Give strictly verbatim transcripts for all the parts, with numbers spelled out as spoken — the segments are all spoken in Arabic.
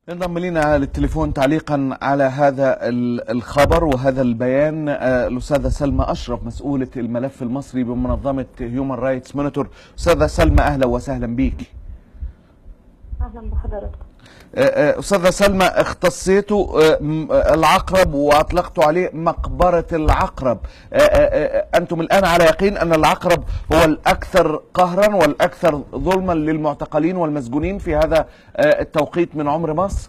انضم لنا للتليفون تعليقا على هذا الخبر وهذا البيان الأستاذة سلمى أشرف مسؤولة الملف المصري بمنظمة هيومن رايتس مونيتور. أستاذة سلمى أهلا وسهلا بيك. أهلا بحضرتك. أستاذة سلمى، اختصيتوا العقرب وأطلقتوا عليه مقبرة العقرب. أنتم الآن على يقين أن العقرب هو الأكثر قهرا والأكثر ظلما للمعتقلين والمسجونين في هذا التوقيت من عمر مصر؟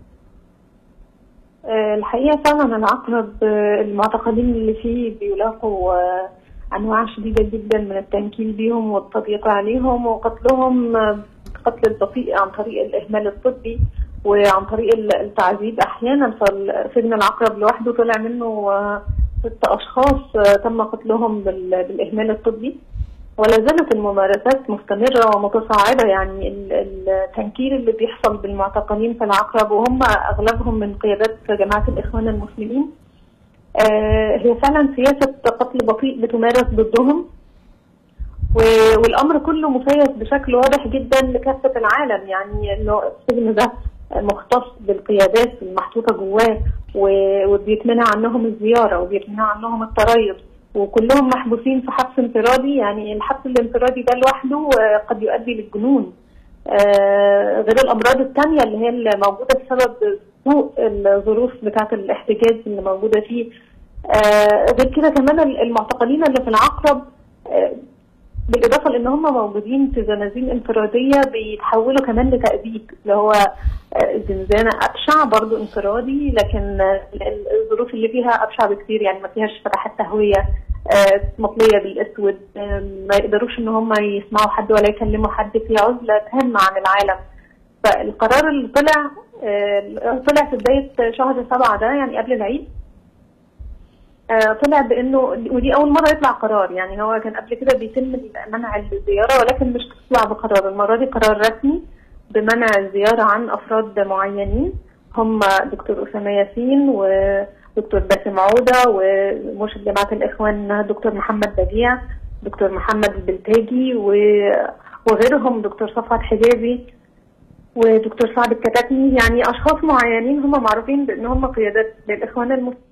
الحقيقة فعلا العقرب المعتقلين اللي فيه بيلاقوا أنواع شديدة جدا من التنكيل بهم والتضييق عليهم وقتلهم قتل البطيء عن طريق الإهمال الطبي وعن طريق التعذيب أحيانا. فسجن العقرب لوحده طلع منه ست أشخاص تم قتلهم بالإهمال الطبي، ولا زالت الممارسات مستمرة ومتصاعدة. يعني التنكيل اللي بيحصل بالمعتقلين في العقرب وهم أغلبهم من قيادات جماعة الإخوان المسلمين هي فعلا سياسة قتل بطيء بتمارس ضدهم، والامر كله مسيس بشكل واضح جدا لكافه العالم. يعني انه السجن ده مختص بالقيادات المحطوطه جواه وبيتمنع عنهم الزياره وبيتمنع عنهم التريث وكلهم محبوسين في حبس انفرادي. يعني الحبس الانفرادي ده لوحده قد يؤدي للجنون، غير الامراض الثانيه اللي هي اللي موجوده بسبب سوء الظروف بتاعه الاحتجاز اللي موجوده فيه. غير كده كمان المعتقلين اللي في العقرب بالإضافة لأن هم موجودين في زنازين انفرادية بيتحولوا كمان لتأديب اللي هو زنزانة أبشع برضو انفرادي، لكن الظروف اللي فيها أبشع بكثير. يعني ما فيهاش فتحات تهوية، مطلية بالأسود، ما يقدروش إن هم يسمعوا حد ولا يكلموا حد، في عزلة تامة عن العالم. فالقرار اللي طلع طلع في بداية شهر سبعة ده يعني قبل العيد، طلع بانه ودي اول مره يطلع قرار. يعني هو كان قبل كده بيتم منع الزياره ولكن مش تطلع بقرار، المره دي قرار رسمي بمنع الزياره عن افراد معينين هم دكتور اسامه ياسين ودكتور باسم عوده ومرشد جماعه الاخوان دكتور محمد بديع، دكتور محمد البلتاجي وغيرهم، دكتور صفوت حجازي ودكتور سعد الكتاتني. يعني اشخاص معينين هم معروفين بان هم قيادات للاخوان المسلمين